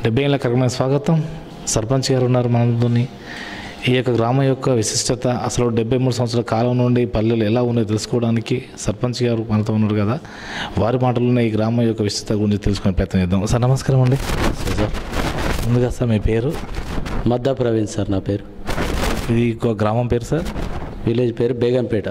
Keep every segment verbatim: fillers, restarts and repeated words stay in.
డెబ్బై ఏళ్ళ కార్యక్రమానికి స్వాగతం. సర్పంచ్ గారు ఉన్నారు మనతోని. ఈ యొక్క గ్రామం యొక్క విశిష్టత, అసలు డెబ్బై మూడు సంవత్సరాల కాలం నుండి పల్లెలు ఎలా ఉన్నాయో తెలుసుకోవడానికి సర్పంచ్ గారు మనతో ఉన్నారు కదా, వారి మాటల్లోనే ఈ గ్రామం యొక్క విశిష్టత గురించి తెలుసుకునే ప్రయత్నం చేద్దాం. సార్ నమస్కారం అండి. సార్ ముందుగా సార్ మీ పేరు? మద్దా ప్రవీణ్ సార్ నా పేరు. ఇది ఒక గ్రామం పేరు సార్? విలేజ్ పేరు బేగంపేట,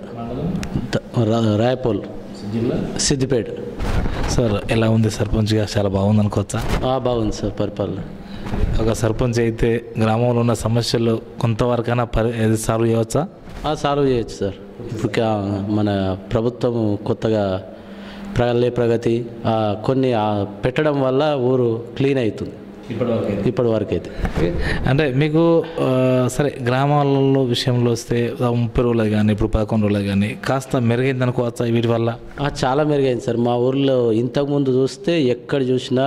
రా- రాయపోల్ జిల్లా సిద్దిపేట. సార్ ఎలా ఉంది సర్పంచ్గా? చాలా బాగుంది అనుకోవచ్చా? ఆ, బాగుంది సార్ పరిపాలన. ఒక సర్పంచ్ అయితే గ్రామంలో ఉన్న సమస్యలు కొంతవరకైనా పరి సాల్వ్ చేయవచ్చా? ఆ, సాల్వ్ చేయొచ్చు సార్. ఇప్పుడు కా- మన ప్రభుత్వం కొత్తగా ప్రగలే ప్రగతి ఆ, కొన్ని ఆ, పెట్టడం వల్ల ఊరు క్లీన్ అవుతుంది ఇప్పటి వరకు అయితే. అంటే మీకు ఆ, సరే గ్రామాలలో విషయంలో వస్తే ముప్పై రోజులు కానీ ఇప్పుడు పదకొండు రోజులు కానీ కాస్త మెరుగైంది అనుకోవచ్చా వీటి వల్ల? ఆ, చాలా మెరుగైంది సార్. మా ఊర్లో ఇంతకుముందు చూస్తే ఎక్కడ చూసినా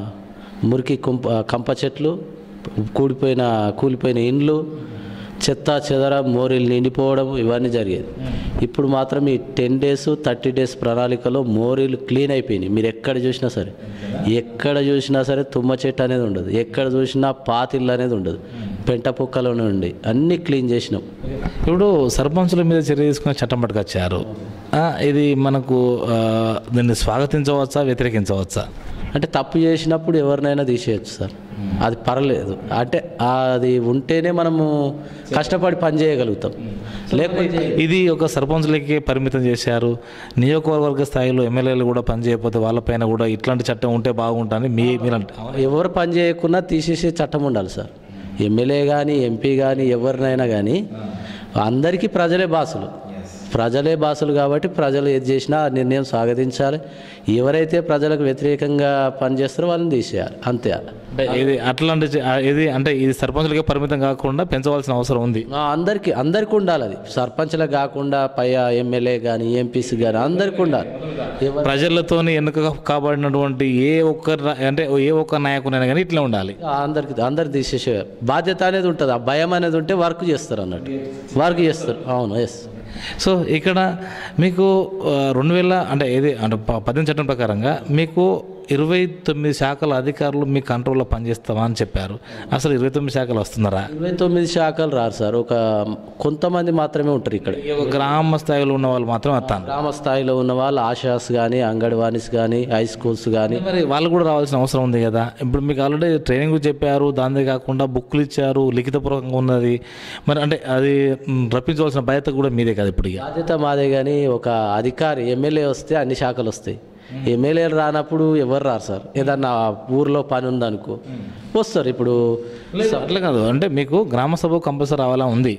మురికి కుంప కంప చెట్లు, కూడిపోయిన కూలిపోయిన ఇండ్లు, చెత్త చెదర మోరీలు నిండిపోవడం ఇవన్నీ జరిగేది. ఇప్పుడు మాత్రం ఈ టెన్ డేస్ థర్టీ డేస్ ప్రణాళికలో మోరీలు క్లీన్ అయిపోయినాయి. మీరు ఎక్కడ చూసినా సరే ఎక్కడ చూసినా సరే తుమ్మ చెట్టు అనేది ఉండదు, ఎక్కడ చూసినా పాతిళ్ళు అనేది ఉండదు, పెంట పుక్కలోనే ఉండి అన్నీ క్లీన్ చేసినాం. ఇప్పుడు సర్పంచుల మీద చర్య తీసుకుని చట్టం పట్టుకొచ్చారు. ఆ, ఇది మనకు ఆ, దీన్ని స్వాగతించవచ్చా వ్యతిరేకించవచ్చా? అంటే తప్పు చేసినప్పుడు ఎవరినైనా తీసేయచ్చు సార్, అది పర్లేదు. అంటే అది ఉంటేనే మనము కష్టపడి పని చేయగలుగుతాం. లేకపోతే ఇది ఒక సర్పంచులకి పరిమితం చేశారు. నియోజకవర్గ స్థాయిలో ఎమ్మెల్యేలు కూడా పని చేయకపోతే వాళ్ళపైన కూడా ఇట్లాంటి చట్టం ఉంటే బాగుంటుంది మీ మీరు ఎవరు పని చేయకున్నా తీసేసే చట్టం ఉండాలి సార్. ఎమ్మెల్యే కానీ ఎంపీ కానీ ఎవరినైనా కానీ అందరికీ ప్రజలే బాసులు, ప్రజలే బాసులు కాబట్టి ప్రజలు ఏది చేసినా ఆ నిర్ణయం స్వాగతించాలి. ఎవరైతే ప్రజలకు వ్యతిరేకంగా పనిచేస్తారో వాళ్ళని తీసేయాలి, అంతే. అంటే ఇది అట్లాంటి చ- ఇది అంటే ఇది సర్పంచులకే పరిమితం కాకుండా పెంచవలసిన అవసరం ఉంది. ఆ, అందరికీ అందరికీ ఉండాలి. అది సర్పంచ్లకు కాకుండా పై ఎమ్మెల్యే కానీ ఎంపీసీ కానీ అందరికీ ఉండాలి. ఎవరు ప్రజలతోని ఎన్నిక కాబడినటువంటి ఏ ఒక్క రా- అంటే ఏ ఒక్క నాయకునైనా కానీ ఇట్లా ఉండాలి. అందరికి అందరు తీసేసే బాధ్యత అనేది ఉంటుంది. ఆ భయం అనేది ఉంటే వర్క్ చేస్తారు అన్నట్టు, వర్క్ చేస్తారు. అవును, ఎస్. సో ఇక్కడ మీకు ఆ, రెండు వేల అంటే ఏది అంటే ప- పద్దెనిమిది చట్టం ప్రకారంగా మీకు ఇరవై తొమ్మిది శాఖల అధికారులు మీ కంట్రోల్లో పనిచేస్తామా అని చెప్పారు. అసలు ఇరవై తొమ్మిది శాఖలు వస్తున్నారా? ఇరవై తొమ్మిది శాఖలు రారు సార్, ఒక కొంతమంది మాత్రమే ఉంటారు ఇక్కడ. ఈ ఒక గ్రామ స్థాయిలో ఉన్న వాళ్ళు మాత్రం వస్తాను. గ్రామ స్థాయిలో ఉన్న వాళ్ళు ఆశాస్ కానీ అంగన్వాడీస్ కానీ హై స్కూల్స్ కానీ మరి వాళ్ళు కూడా రావాల్సిన అవసరం ఉంది కదా. ఇప్పుడు మీకు ఆల్రెడీ ట్రైనింగ్ చెప్పారు, దానిదే కాకుండా బుక్లు ఇచ్చారు, లిఖితపూర్వకంగా ఉన్నది. మరి అంటే అది మ్, రప్పించవలసిన బాధ్యత కూడా మీదే కదా ఇప్పుడు. ఇక బాధ్యత మాదే. కానీ ఒక అధికారి ఎమ్మెల్యే వస్తే అన్ని శాఖలు వస్తాయి. ఎమ్మెల్యేలు రానప్పుడు ఎవరు రారు సార్. ఏదన్నా ఊర్లో పని ఉందనుకో వస్తారు. ఇప్పుడు అట్లా కాదు, అంటే మీకు గ్రామ సభ కంపల్సరీ రావాలా ఉంది.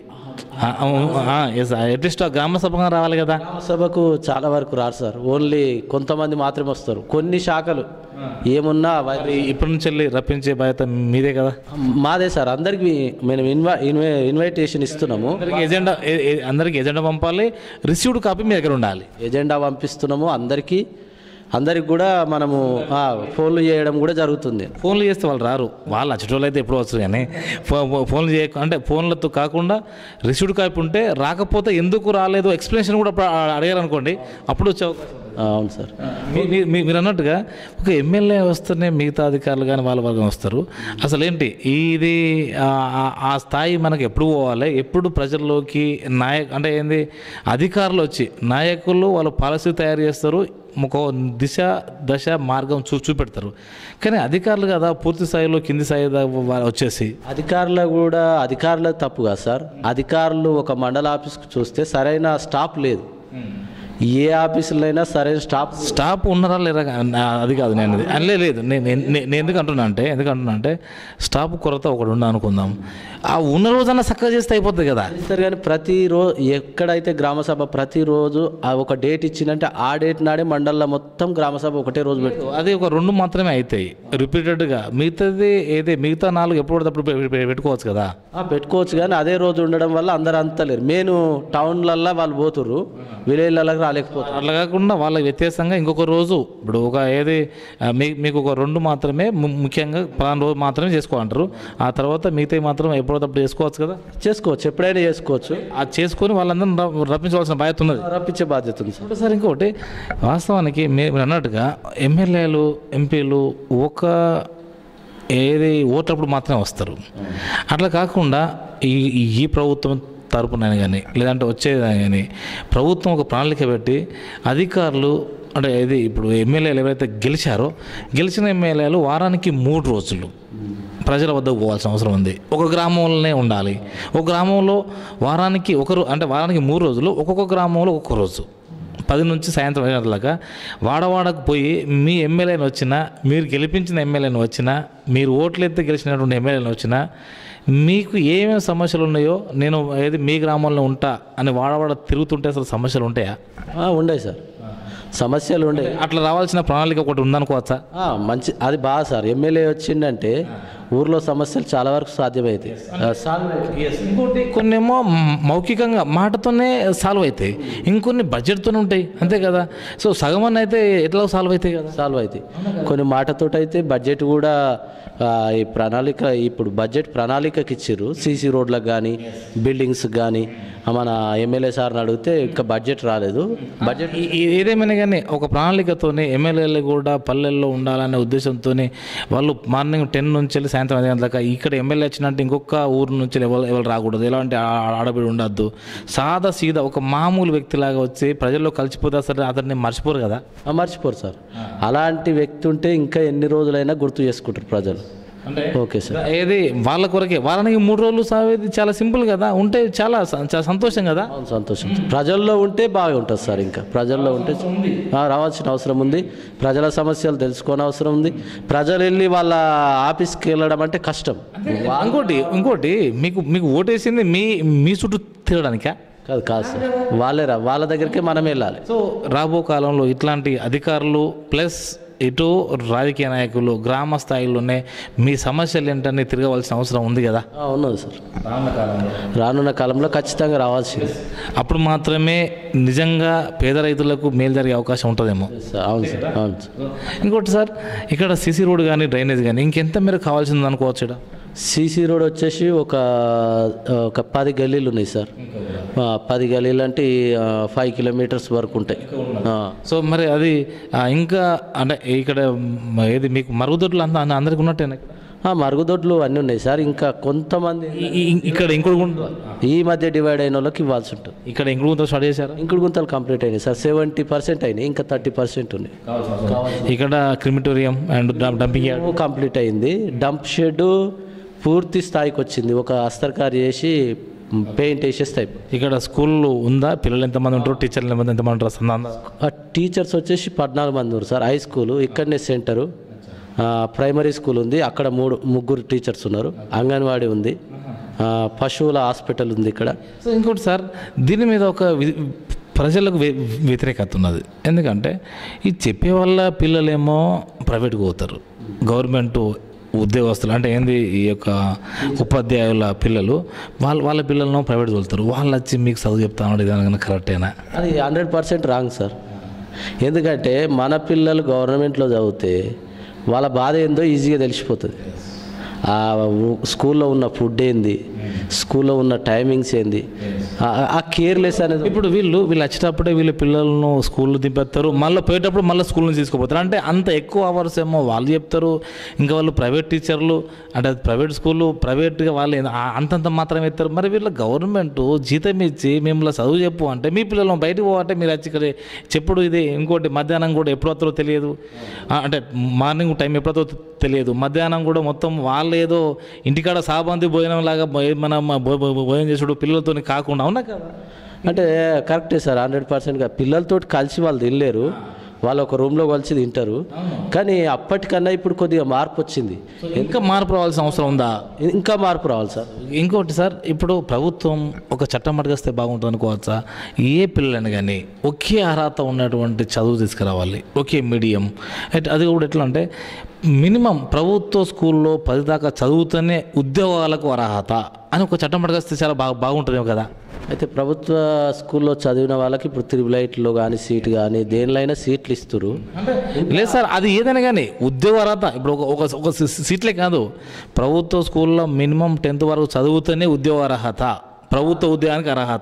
అట్లీస్ట్ గ్రామ సభగా రావాలి కదా. గ్రామ సభకు చాలా వరకు రారు సార్, ఓన్లీ కొంతమంది మాత్రమే వస్తారు. కొన్ని శాఖలు ఏమున్నా వా- మరి ఇప్పటి నుంచి వెళ్ళి రప్పించే బాధ్యత మీదే కదా. మాదే సార్. అందరికి మేము ఇన్వై ఇన్వై ఇన్విటేషన్ ఇస్తున్నాము. అందరికి ఎజెండా ఏ- ఏ- అందరికి ఎజెండా పంపాలి, రిసీవ్డ్ కాపీ మీ దగ్గర ఉండాలి. ఎజెండా పంపిస్తున్నాము అందరికీ. అందరికి కూడా మనము ఆ, ఫోన్లు చేయడం కూడా జరుగుతుంది. ఫోన్లు చేస్తే వాళ్ళు రారు, వాళ్ళు వచ్చేటోళ్ళు అయితే ఎప్పుడు వస్తారు. కానీ ఫో- ఫో- ఫోన్లు చేయ అంటే ఫోన్లతో కాకుండా రిసీవ్డ్ కాపీ ఉంటే రాకపోతే ఎందుకు రాలేదు ఎక్స్ప్లెనేషన్ కూడా అప్పుడు అడిగారు అనుకోండి, అప్పుడు వచ్చే అవకాశం ఉంది. ఆ, అవును సార్. మీ- మీ- మీ- మీరు అన్నట్టుగా ఒక ఎమ్మెల్యే వస్తేనే మిగతా అధికారులు కానీ వాళ్ళ వర్గం వస్తారు. అసలు ఏంటి ఇది ఆ- ఆ- ఆ స్థాయి మనకు ఎప్పుడు పోవాలి, ఎప్పుడు ప్రజల్లోకి నాయక అంటే ఏంది అధికారులు వచ్చి నాయకులు వాళ్ళు పాలసీ తయారు చేస్తారు, ఒక దిశ దశ మార్గం చూ చూపెడతారు. కానీ అధికారులు కదా పూర్తి స్థాయిలో కింది స్థాయి దాకా వా- వచ్చేసి అధికారులు కూడా అధికారుల తప్పు కాదు సార్. అధికారులు ఒక మండల ఆఫీస్కి చూస్తే సరైన స్టాఫ్ లేదు. ఏ ఆఫీసులో అయినా సరైన స్టాఫ్ స్టాఫ్ ఉన్నారా లేరా నా- అది కాదు నేను అది అనలే లేదు. నేను నేను- నేను ఎందుకు అంటున్నా అంటే ఎందుకు అంటున్నా అంటే స్టాఫ్ కొరత ఒకటి ఉండ అనుకుందాం, ఆ ఉన్న రోజన్నా చక్కగా చేస్తే అయిపోతుంది కదా. చేస్తారు. కానీ ప్రతిరోజు ఎక్కడైతే గ్రామసభ ప్రతిరోజు ఆ ఒక డేట్ ఇచ్చిందంటే ఆ డేట్ నాడే మండలంలో మొత్తం గ్రామసభ ఒకటే రోజు పెడతారు. అది ఒక రెండు మాత్రమే అవుతాయి రిపీటెడ్గా. మిగతాది ఏది మిగతా నాలుగు ఎప్పుడు పడితే అప్పుడు పె- పె- పెట్టుకోవచ్చు కదా. ఆ, పెట్టుకోవచ్చు. కానీ అదే రోజు ఉండడం వల్ల అందరు అంతలేరు. మెయిన్ టౌన్లల్లో వాళ్ళు పోతుర్రు, విలేజ్లలో రాలేకపోతారు. అట్లా కాకుండా వాళ్ళకి వ్యత్యాసంగా ఇంకొక రోజు ఇప్పుడు ఒక ఏది ఆ, మీ మీకు ఒక రెండు మాత్రమే ము- ముఖ్యంగా పలానా రోజు మాత్రమే చేసుకోవాలంటారు. ఆ తర్వాత మిగతా మాత్రం ఎప్పుడప్పుడు చేసుకోవచ్చు కదా. చేసుకోవచ్చు, ఎప్పుడైనా చేసుకోవచ్చు. అది చేసుకొని వాళ్ళందరూ ర- రప్పించవలసిన బాధ్యత ఉన్నది. రప్పించే బాధ్యత ఉంది సార్. ఇప్పుడు సార్ ఇంకోటి వాస్తవానికి మీరు అన్నట్టుగా ఎమ్మెల్యేలు ఎంపీలు ఒక ఏది ఓట్లప్పుడు మాత్రమే వస్తారు. అట్లా కాకుండా ఈ ఈ ప్రభుత్వం తరపున కానీ లేదంటే వచ్చేదని కానీ ప్రభుత్వం ఒక ప్రణాళిక పెట్టి అధికారులు అంటే ఇది ఇప్పుడు ఎమ్మెల్యేలు ఎవరైతే గెలిచారో గెలిచిన ఎమ్మెల్యేలు వారానికి మూడు రోజులు ప్రజల వద్దకు పోవాల్సిన అవసరం ఉంది. ఒక గ్రామంలోనే ఉండాలి. ఒక గ్రామంలో వారానికి ఒకరు అంటే వారానికి మూడు రోజులు ఒక్కొక్క గ్రామంలో ఒక్కొక్క రోజు పది నుంచి సాయంత్రం ఐదు గంటలగా వాడవాడకు పోయి మీ ఎమ్మెల్యేని వచ్చినా మీరు గెలిపించిన ఎమ్మెల్యేని వచ్చినా మీరు ఓట్లు ఎత్తి గెలిచినటువంటి ఎమ్మెల్యేని వచ్చినా మీకు ఏమేమి సమస్యలు ఉన్నాయో నేను ఏది మీ గ్రామంలో ఉంటా అని వాడవాడ తిరుగుతుంటే అసలు సమస్యలు ఉంటాయా? ఉండే సార్, సమస్యలు ఉండే. అట్లా రావాల్సిన ప్రణాళిక ఒకటి ఉందనుకోవచ్చా? మంచి, అది బాగా సార్. ఎమ్మెల్యే వచ్చిందంటే ఊర్లో సమస్యలు చాలా వరకు సాధ్యమవుతాయి. ఇంకోటి కొన్నేమో మౌఖికంగా మాటతోనే సాల్వ్ అవుతాయి, ఇంకొన్ని బడ్జెట్తోనే ఉంటాయి, అంతే కదా. సో సగం అన్న అయితే ఎట్లా సాల్వ్ అవుతాయి కదా, సాల్వ్ అవుతాయి. కొన్ని మాటతోటి అయితే బడ్జెట్ కూడా ఈ ప్రణాళిక ఇప్పుడు బడ్జెట్ ప్రణాళికకి ఇచ్చారు. సీసీ రోడ్లకు కానీ బిల్డింగ్స్ కానీ మన ఎమ్మెల్యే సార్ని అడిగితే ఇంకా బడ్జెట్ రాలేదు. బడ్జెట్ ఏదేమైనా కానీ ఒక ప్రణాళికతోనే ఎమ్మెల్యేలు కూడా పల్లెల్లో ఉండాలనే ఉద్దేశంతో వాళ్ళు మార్నింగ్ టెన్ నుంచి వెళ్ళి సాయంత్రం ఐదు గంటల దాకా ఇక్కడ ఎమ్మెల్యే వచ్చినట్టు ఇంకొక ఊరు నుంచి ఎవరు ఎవరు రాకూడదు, ఎలాంటి ఆడబడి ఉండద్దు, సాదా సీదా ఒక మామూలు వ్యక్తిలాగా వచ్చి ప్రజల్లో కలిసిపోతే సరే అతన్ని మర్చిపోరు కదా. మర్చిపోరు సార్. అలాంటి వ్యక్తి ఉంటే ఇంకా ఎన్ని రోజులైనా గుర్తు చేసుకుంటారు ప్రజలు. అంటే ఓకే సార్, ఏది వాళ్ళ కొరకే వారానికి మూడు రోజులు సావేది చాలా సింపుల్ కదా, ఉంటే చాలా చాలా సంతోషం కదా. అవును, సంతోషం. ప్రజల్లో ఉంటే బాగా ఉంటుంది సార్. ఇంకా ప్రజల్లో ఉంటే రావాల్సిన అవసరం ఉంది. ప్రజల సమస్యలు తెలుసుకోని అవసరం ఉంది. ప్రజలు వెళ్ళి వాళ్ళ ఆఫీస్కి వెళ్ళడం అంటే కష్టం. ఇంకోటి ఇంకోటి మీకు మీకు ఓటేసింది మీ మీ చుట్టూ తిరగడానికా? కాదు కాదు సార్, వాళ్ళే రా వాళ్ళ దగ్గరికి మనం వెళ్ళాలి. సో రాబో కాలంలో ఇట్లాంటి అధికారులు ప్లస్ ఇటు రాజకీయ నాయకులు గ్రామ స్థాయిలోనే మీ సమస్యలు ఏంటని తిరగవలసిన అవసరం ఉంది కదా. ఉన్నది సార్, రానున్న కాలంలో ఖచ్చితంగా రావాల్సింది. అప్పుడు మాత్రమే నిజంగా పేద రైతులకు మేలు జరిగే అవకాశం ఉంటుందేమో. అవును సార్, అవును సార్. ఇంకోటి సార్, ఇక్కడ సీసీ రోడ్ కానీ డ్రైనేజ్ కానీ ఇంకెంత మేర కావాల్సింది అనుకోవచ్చు? ఇక్కడ సీసీ రోడ్ వచ్చేసి ఒక ఒక పది గల్లీలు ఉన్నాయి సార్. పది గల్లీలు అంటే ఫైవ్ కిలోమీటర్స్ వరకు ఉంటాయి. సో మరి అది ఇంకా అంటే ఇక్కడ ఏది మీకు మరుగుదొడ్లు అంత అందరికి ఉన్నట్టేనా? మరుగుదొడ్లు అన్నీ ఉన్నాయి సార్. ఇంకా కొంతమంది ఇక్కడ ఇంకుడు గుంత ఈ మధ్య డివైడ్ అయిన వాళ్ళకి ఇవ్వాల్సి ఉంటుంది. ఇక్కడ ఇంకుడు గుంతలు స్టార్ట్ చేశారు. ఇంకుడు గుంతలు కంప్లీట్ అయినాయి సార్. సెవెంటీ పర్సెంట్ అయినాయి, ఇంకా థర్టీ పర్సెంట్ ఉన్నాయి. ఇక్కడ crematorium and dumping yard complete అయింది. డంప్ షెడ్ పూర్తి స్థాయికి వచ్చింది. ఒక అస్తర్కారి చేసి పెయింట్ వేసేస్తాయి. ఇక్కడ స్కూల్ ఉందా? పిల్లలు ఎంతమంది ఉంటారు? టీచర్లు ఎంతమంది ఎంతమంది ఉంటారు? టీచర్స్ వచ్చేసి పద్నాలుగు మంది ఉన్నారు సార్. హై స్కూల్ ఇక్కడనే సెంటరు. ప్రైమరీ స్కూల్ ఉంది, అక్కడ మూడు ముగ్గురు టీచర్స్ ఉన్నారు. అంగన్వాడీ ఉంది, పశువుల హాస్పిటల్ ఉంది ఇక్కడ. సో ఇంకోటి సార్, దీని మీద ఒక ప్రజలకు వ్యతిరేకత ఉన్నది. ఎందుకంటే ఇది చెప్పే వల్ల పిల్లలేమో ప్రైవేట్కి పోతారు, గవర్నమెంట్ ఉద్యోగస్తులు అంటే ఏంది ఈ యొక్క ఉపాధ్యాయుల పిల్లలు వాళ్ళ వాళ్ళ పిల్లలను ప్రైవేట్ తోలుతారు. వాళ్ళు వచ్చి మీకు చదువు చెప్తాను, ఇది కరెక్టేనా? అది హండ్రెడ్ పర్సెంట్ రాంగ్ సార్. ఎందుకంటే మన పిల్లలు గవర్నమెంట్లో చదివితే వాళ్ళ బాధ ఏందో ఈజీగా తెలిసిపోతుంది. ఆ స్కూల్లో ఉన్న ఫుడ్ ఏంది, స్కూల్లో ఉన్న టైమింగ్స్ ఏంది, ఆ కేర్లెస్ అనేది. ఇప్పుడు వీళ్ళు వీళ్ళు వచ్చేటప్పుడే వీళ్ళ పిల్లలను స్కూల్లో దింపేస్తారు, మళ్ళీ పోయేటప్పుడు మళ్ళీ స్కూల్ నుంచి తీసుకుపోతారు. అంటే అంత ఎక్కువ అవర్స్ ఏమో వాళ్ళు చెప్తారు. ఇంకా వాళ్ళు ప్రైవేట్ టీచర్లు అంటే ప్రైవేట్ స్కూళ్ళు ప్రైవేట్గా వాళ్ళు అంతంత మాత్రమే ఇస్తారు. మరి వీళ్ళ గవర్నమెంట్ జీతం ఇచ్చి మిమ్మల్ని చదువు చెప్పు అంటే మీ పిల్లలు బయటకు పోవాలంటే మీరు వచ్చి ఇక్కడ చెప్పుడు. ఇది ఇంకోటి మధ్యాహ్నం కూడా ఎప్పుడు వస్తారో తెలియదు, అంటే మార్నింగ్ టైం ఎప్పుడు వస్తారో తెలియదు, మధ్యాహ్నం కూడా మొత్తం వాళ్ళు ఏదో ఇంటికాడ సాబంది భోజనం లాగా మన భోజనం చేసుడు పిల్లలతో కాకుండా. అవునా కదా? అంటే కరెక్టే సార్, హండ్రెడ్ పర్సెంట్గా పిల్లలతో కలిసి వాళ్ళు తినలేరు, వాళ్ళు ఒక రూమ్లో కలిసి తింటారు. కానీ అప్పటికన్నా ఇప్పుడు కొద్దిగా మార్పు వచ్చింది. ఇంకా మార్పు రావాల్సిన అవసరం ఉందా? ఇంకా మార్పు రావాలి సార్. ఇంకోటి సార్, ఇప్పుడు ప్రభుత్వం ఒక చట్టం అడిగేస్తే బాగుంటుంది అనుకోవచ్చా? ఏ పిల్లలని కానీ ఒకే అర్హత ఉన్నటువంటి చదువు తీసుకురావాలి, ఒకే మీడియం. అది కూడా ఎట్లా అంటే మినిమం ప్రభుత్వ స్కూల్లో పది దాకా చదువుతూనే ఉద్యోగాలకు అర్హత అని ఒక చట్టం అడిగేస్తే చాలా బాగా బాగుంటుందేమో కదా. అయితే ప్రభుత్వ స్కూల్లో చదివిన వాళ్ళకి ఇప్పుడు త్రిబులైట్లో కానీ సీట్ కానీ దేనిలో అయినా సీట్లు ఇస్తారు. లేదు సార్, అది ఏదైనా కానీ ఉద్యోగ అర్హత ఇప్పుడు ఒక ఒక సీట్లే కాదు, ప్రభుత్వ స్కూల్లో మినిమం టెన్త్ వరకు చదువుతూనే ఉద్యోగ అర్హత, ప్రభుత్వ ఉద్యోగానికి అర్హత